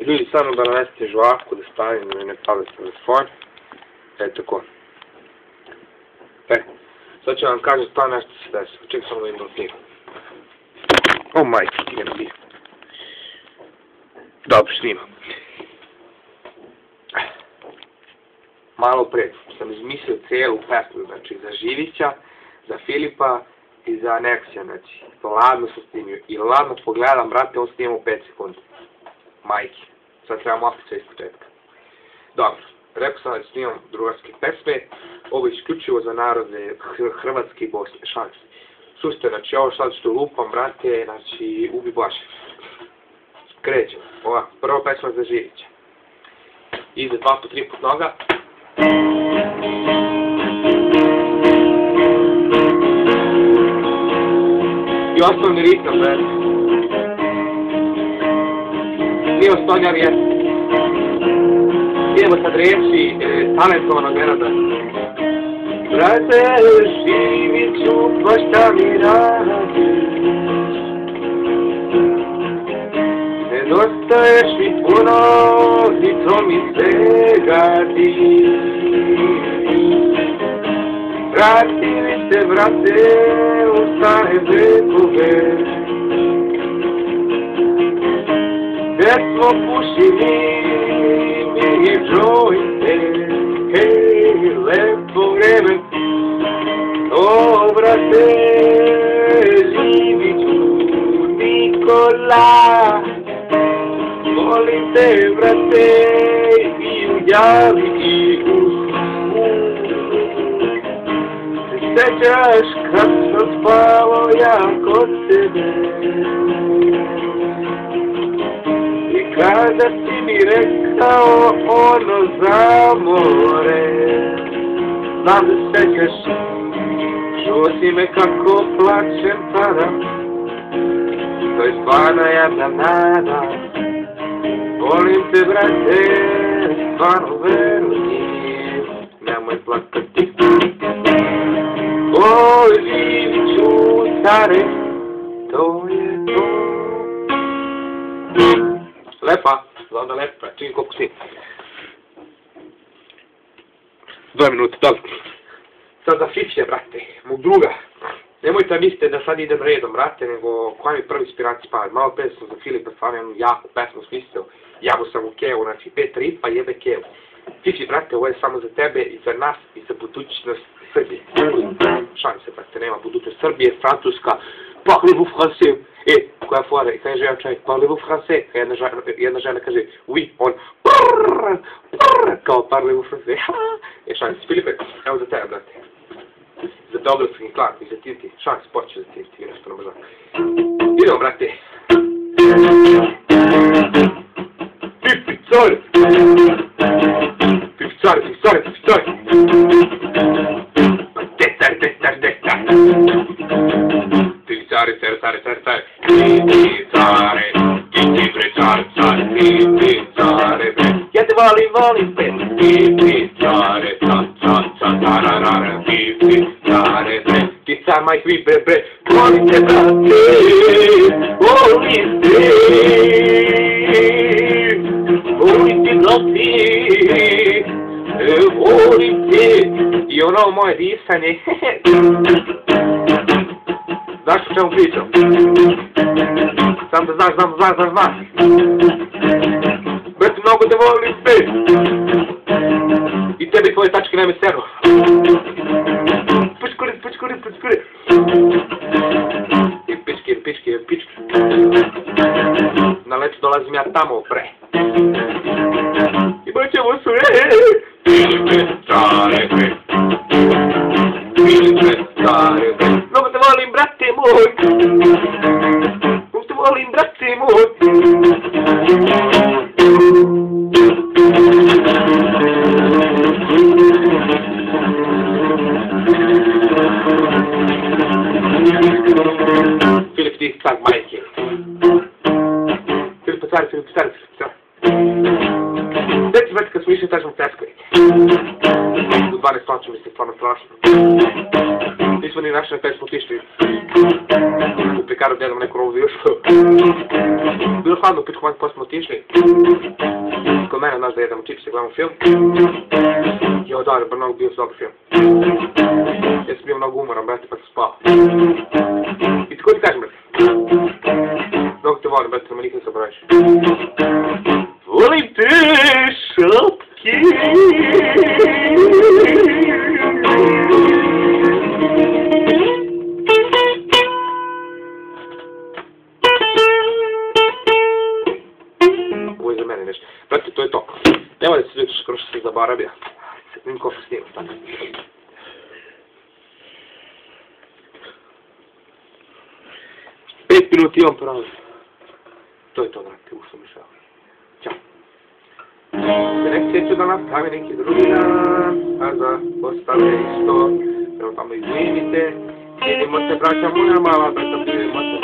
Ljudi, samo da naveste žvaku, da stavim, da mi ne pada telefon. Tako. Sad ću vam kažem to nešto se desi. Čekaj samo da im dopijem. O majke, ti ne pijem. Dobro, snimam. Malo pre sam izmislio cijelu pesmu, znači za Živića, za Filipa i za Neksija, znači. Ladno sam snimio i ladno pogledam, brate, on snimao 5 sekundi. Majke. Sad trebam opet sve iz početka. Dobro, rekao sam da snimam drugarske pesme, ovo je isključivo za narode Hrvatske i Bosne, šanse. Slušajte, znači ovo sad što lupam, brate, znači ubi Blaže. Krećemo, ovako, prva pesma za Živića. Ide 2 po 3 put noga. I osnovni ritam, brate. Nije osnovnjar jesmo. Idemo sad reći talentovanog Nenada. Brate, Živiću, pa šta mi radiš? Nedostaješ mi puno i to mi se gadi. Vrati se, brate, u stare vekove. Gdje smo pušili mi je džojte. Hej, lepo vreme. O, brate, Živiću, Nikola. Volim te, brate, i u javi i u snu. Se sjećaš kad sam spavao ja kod tebe. I kada si mi rekao ono za more. Znam da sjećaš, čuo si me kako plačem tada. To je stvarno jedna nada. Volim te, brate, stvarno verujem, nemoj plakati. O, Živiću, stare, to je to. Lepa, znam da lepa, čim koliko si. 2 minute, dobro. Sad za Fifija, brate, mog druga. Nemojte mislite da sad idem redom, brate, nego koja mi prvi inspiracija pali. Malo pre sam za Filipa stvarno jednu jaku pesmu smislio. Jabo sam u Kevu, znači 5 ripa jebe Kevu. Fifi, brate, ovo je samo za tebe i za nas i za budućnost Srbije. Šanse, brate, nema budućnost Srbije, Francuska, parlez-vous français. Koja fora, i kaže jedan čovjek, parlez-vous français. Jedna žena kaže, oui, on, kao parlez-vous français. Šanse, Filipe, evo za tebe, brate. Za Beogradski klan i za Tinti, šans počeo za Tinti, nešto nam žak. Idemo, brate. Pipicore! Pipicore, pipicore, pipicore! Detar, detar, detar! Pipicore, car, car, car, car! Pipicore! Kiki bre, car, car, pipicore bre! Ja te volim, volim bre! Pipicore, car, car, car, tararara, pipicore bre! Ti car, maj svi bre, bre! Volim te, brate! Volim te! Volim ti, brate! Volim te! I ono moje disanje, znaš o čemu pričam? Sam da znaš. Brate, mnogo te volim, bre! I tebi tvoje tačke nema sero. Pičkuri. I pički. Na leto dolazim ja tamo, bre. I baćemo su, Filipe, stare, bre. Mnogo te volim, brate moj. Mnogo te volim, brate moj. Filip, ti car, majke. Filip, car. Deci, brate, kad smo išli, tažemo pljeskoviti. U 12 noći mi se stvarno strašno. Nismo ni našli na pesmu otišli u pekaru deda imam neku novu vjušku. Bilo hladno, pičku manj, pa smo otišli. Kod mene, znaš da jedemo čipse, gledamo film. Jo, da, mnogo bio dobar film. Ja sam bio mnogo umoran, brate, pa sam spao. I tako ti kažem, brate. Mnogo te volim, brate, samo nikad se obraviš. Volim te, šapke! Ovo je za mene nešto. Brate, to je to. Nemoj da se vidjeti skoro što se zaboravio. Vidim koliko snimam, tako. 5 minuti imam pravo. To je to, brate, ušao mi šao. Ćao. Selekcije ću da nastavi neki drugi dan, a za ostale isto. Prvo tamo izvinite. Vidimo se, braća moja mala, brate, vidimo se.